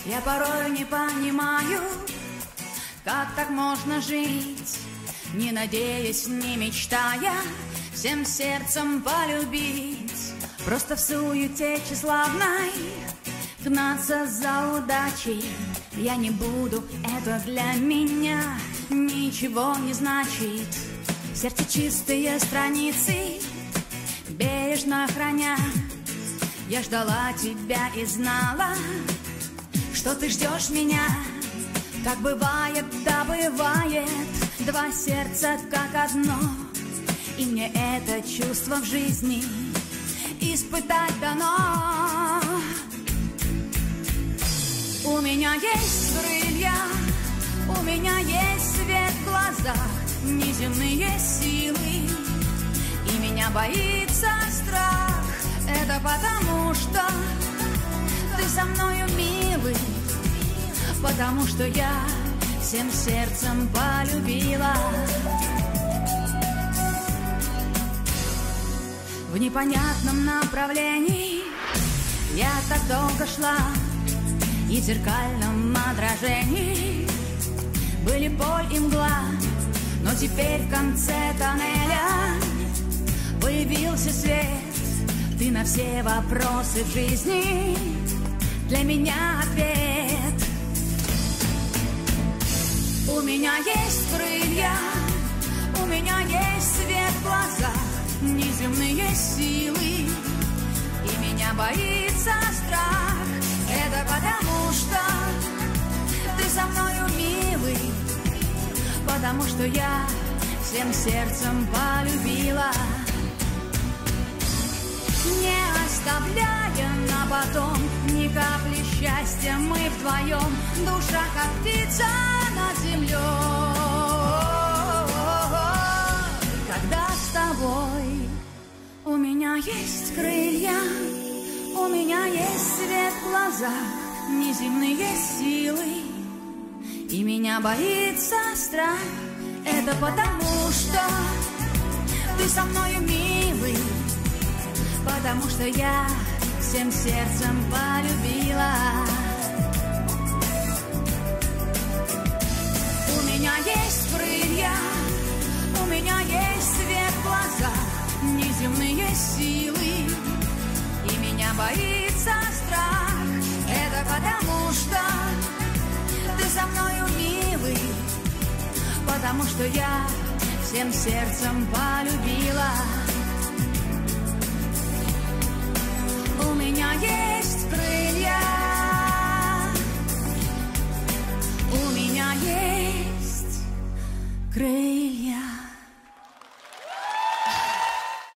Я порой не понимаю, как так можно жить, не надеясь, не мечтая, всем сердцем полюбить. Просто в суете тщеславной гнаться за удачей я не буду, это для меня ничего не значит. В сердце чистые страницы бережно храня, я ждала тебя и знала, что ты ждешь меня. Как бывает, да бывает, два сердца как одно, и мне это чувство в жизни испытать дано. У меня есть крылья, у меня есть свет в глазах, неземные силы, и меня боится страх. Это потому что ты со мною, милый, потому что я всем сердцем полюбила. В непонятном направлении я так долго шла, и в зеркальном отражении были боль и мгла. Но теперь в конце тоннеля появился свет. Ты на все вопросы в жизни для меня ответ. У меня есть крылья, у меня есть свет в глазах, неземные силы, и меня боится страх. Это потому что ты со мною, милый, потому что я всем сердцем полюбила. Не оставляя на потом ни капли счастья, мы вдвоем, душа как птица над землей. Когда с тобой у меня есть крылья, у меня есть свет в глазах, неземные силы, и меня боится страх. Это потому что ты со мною, милый, потому что я всем сердцем полюбила. У меня есть крылья, у меня есть свет в глазах, неземные силы, и меня боится страх. Это потому что ты со мною, милый, потому что я всем сердцем полюбила. У меня есть крылья, у меня есть крылья.